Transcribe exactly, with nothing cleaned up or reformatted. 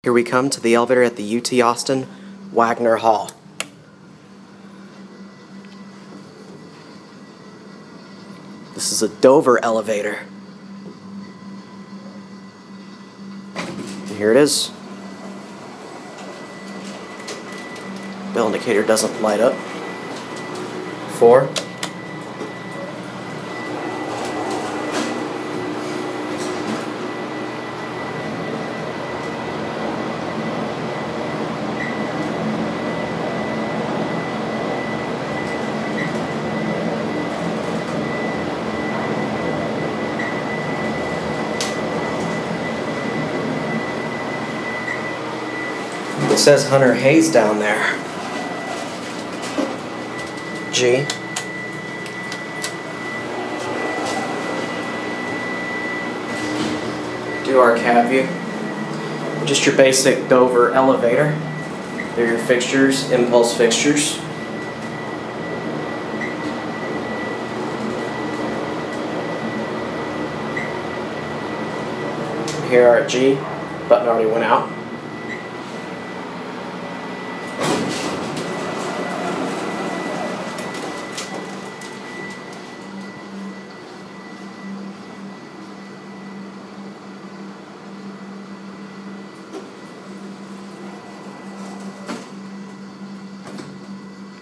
Here we come to the elevator at the U T Austin Waggener Hall. This is a Dover elevator. And here it is. Bell indicator doesn't light up. Four. It says Hunter Hayes down there. G. Do our cab view. Just your basic Dover elevator. They're your fixtures, impulse fixtures. Here are at G. Button already went out.